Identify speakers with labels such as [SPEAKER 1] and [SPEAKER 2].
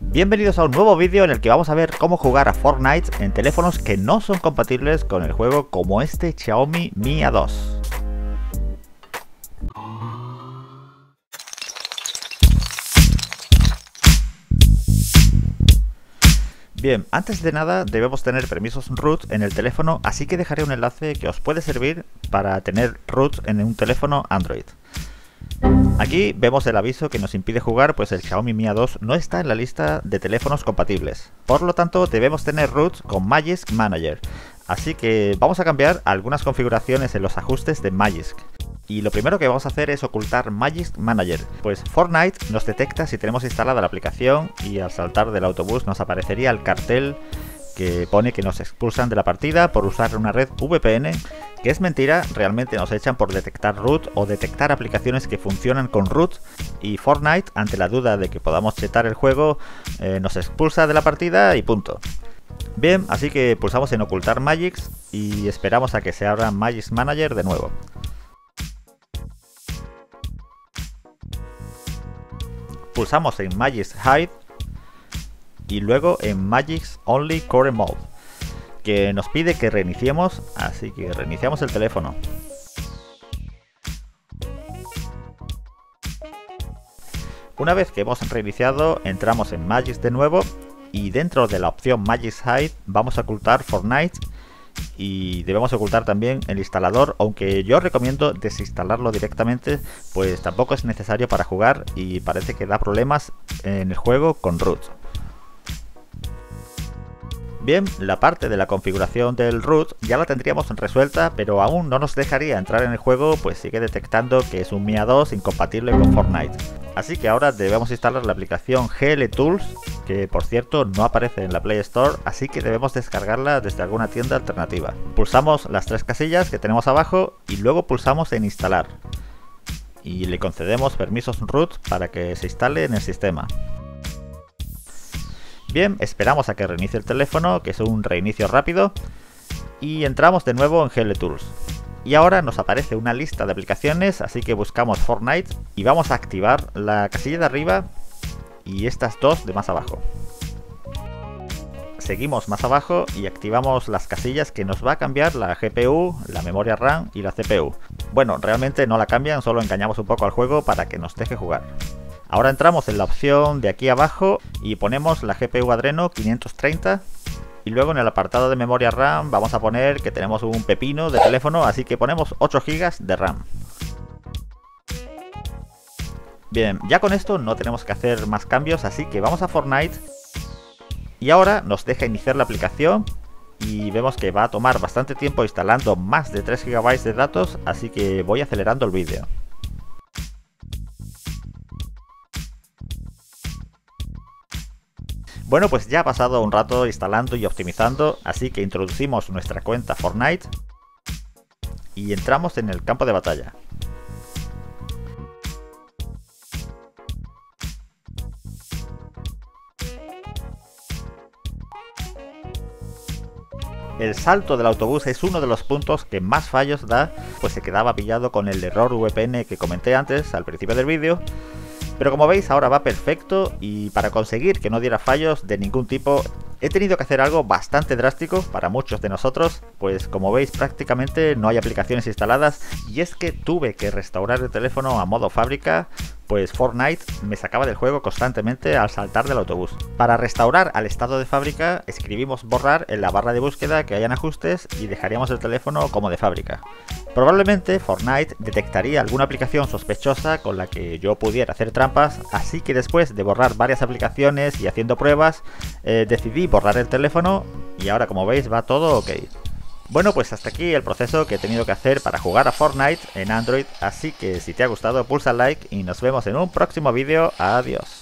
[SPEAKER 1] Bienvenidos a un nuevo vídeo en el que vamos a ver cómo jugar a Fortnite en teléfonos que no son compatibles con el juego, como este Xiaomi Mi A2. Bien, antes de nada debemos tener permisos root en el teléfono, así que dejaré un enlace que os puede servir para tener root en un teléfono Android. Aquí vemos el aviso que nos impide jugar, pues el Xiaomi Mi A2 no está en la lista de teléfonos compatibles. Por lo tanto, debemos tener root con Magisk Manager. Así que vamos a cambiar algunas configuraciones en los ajustes de Magisk. Y lo primero que vamos a hacer es ocultar Magisk Manager, pues Fortnite nos detecta si tenemos instalada la aplicación y al saltar del autobús nos aparecería el cartel que pone que nos expulsan de la partida por usar una red VPN, que es mentira. Realmente nos echan por detectar root o detectar aplicaciones que funcionan con root, y Fortnite, ante la duda de que podamos chetar el juego, nos expulsa de la partida y punto. Bien, así que pulsamos en ocultar Magisk y esperamos a que se abra Magisk Manager de nuevo. Pulsamos en Magisk Hide y luego en Magisk Only Core Mode, que nos pide que reiniciemos, así que reiniciamos el teléfono. Una vez que hemos reiniciado, entramos en Magisk de nuevo y dentro de la opción Magisk Hide vamos a ocultar Fortnite y debemos ocultar también el instalador, aunque yo recomiendo desinstalarlo directamente, pues tampoco es necesario para jugar y parece que da problemas en el juego con root. Bien, la parte de la configuración del root ya la tendríamos resuelta, pero aún no nos dejaría entrar en el juego, pues sigue detectando que es un Mi A2 incompatible con Fortnite. Así que ahora debemos instalar la aplicación GL Tools, que por cierto no aparece en la Play Store, así que debemos descargarla desde alguna tienda alternativa. Pulsamos las tres casillas que tenemos abajo y luego pulsamos en instalar. Y le concedemos permisos root para que se instale en el sistema. Bien, esperamos a que reinicie el teléfono, que es un reinicio rápido, y entramos de nuevo en GL Tools. Y ahora nos aparece una lista de aplicaciones, así que buscamos Fortnite y vamos a activar la casilla de arriba y estas dos de más abajo. Seguimos más abajo y activamos las casillas que nos va a cambiar la GPU, la memoria RAM y la CPU. Bueno, realmente no la cambian, solo engañamos un poco al juego para que nos deje jugar. Ahora entramos en la opción de aquí abajo y ponemos la GPU Adreno 530 y luego en el apartado de memoria RAM vamos a poner que tenemos un pepino de teléfono, así que ponemos 8 GB de RAM. Bien, ya con esto no tenemos que hacer más cambios, así que vamos a Fortnite y ahora nos deja iniciar la aplicación y vemos que va a tomar bastante tiempo instalando más de 3 GB de datos, así que voy acelerando el vídeo. Bueno, pues ya ha pasado un rato instalando y optimizando, así que introducimos nuestra cuenta Fortnite y entramos en el campo de batalla. El salto del autobús es uno de los puntos que más fallos da, pues se quedaba pillado con el error VPN que comenté antes al principio del vídeo. Pero como veis ahora va perfecto, y para conseguir que no diera fallos de ningún tipo he tenido que hacer algo bastante drástico para muchos de nosotros, pues como veis prácticamente no hay aplicaciones instaladas, y es que tuve que restaurar el teléfono a modo fábrica, pues Fortnite me sacaba del juego constantemente al saltar del autobús. Para restaurar al estado de fábrica escribimos borrar en la barra de búsqueda que hay en ajustes y dejaríamos el teléfono como de fábrica. Probablemente Fortnite detectaría alguna aplicación sospechosa con la que yo pudiera hacer trampas, así que después de borrar varias aplicaciones y haciendo pruebas, decidí borrar el teléfono y ahora como veis va todo ok. Bueno, pues hasta aquí el proceso que he tenido que hacer para jugar a Fortnite en Android, así que si te ha gustado pulsa like y nos vemos en un próximo vídeo. Adiós.